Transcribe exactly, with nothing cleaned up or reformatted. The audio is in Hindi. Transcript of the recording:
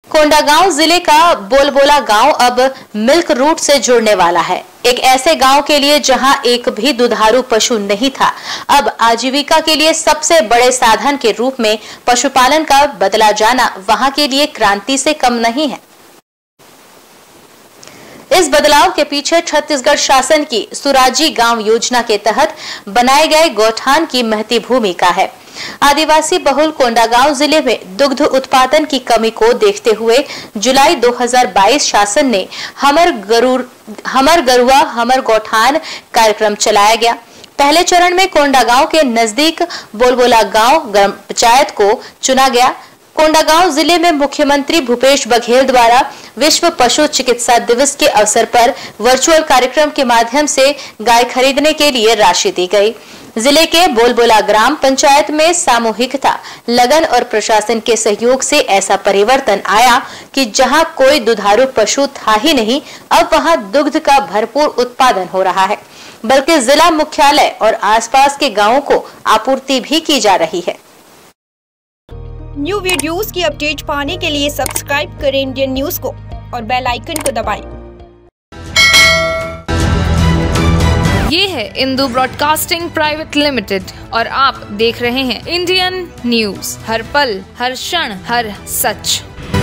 कोंडागांव जिले का बोलबोला गांव अब मिल्क रूट से जुड़ने वाला है। एक ऐसे गांव के लिए जहां एक भी दुधारू पशु नहीं था, अब आजीविका के लिए सबसे बड़े साधन के रूप में पशुपालन का बदला जाना वहां के लिए क्रांति से कम नहीं है। इस बदलाव के पीछे छत्तीसगढ़ शासन की सुराजी गांव योजना के तहत बनाए गए गौठान की महती भूमिका है। आदिवासी बहुल कोंडागांव जिले में दुग्ध उत्पादन की कमी को देखते हुए जुलाई दो हज़ार बाईस शासन ने हमर गरुड़ हमर गरुआ हमर गौठान कार्यक्रम चलाया गया। पहले चरण में कोंडागांव के नजदीक बोलबोला गांव ग्राम पंचायत को चुना गया। कोंडागांव जिले में मुख्यमंत्री भूपेश बघेल द्वारा विश्व पशु चिकित्सा दिवस के अवसर पर वर्चुअल कार्यक्रम के माध्यम से गाय खरीदने के लिए राशि दी गई। जिले के बोलबोला ग्राम पंचायत में सामूहिकता, लगन और प्रशासन के सहयोग से ऐसा परिवर्तन आया कि जहां कोई दुधारू पशु था ही नहीं, अब वहां दुग्ध का भरपूर उत्पादन हो रहा है, बल्कि जिला मुख्यालय और आसपास के गांवों को आपूर्ति भी की जा रही है। न्यू वीडियोस की अपडेट पाने के लिए सब्सक्राइब करें इंडियन न्यूज को और बेल आइकन को दबाएं। ये है इंदू ब्रॉडकास्टिंग प्राइवेट लिमिटेड और आप देख रहे हैं इंडियन न्यूज, हर पल, हर क्षण, हर सच।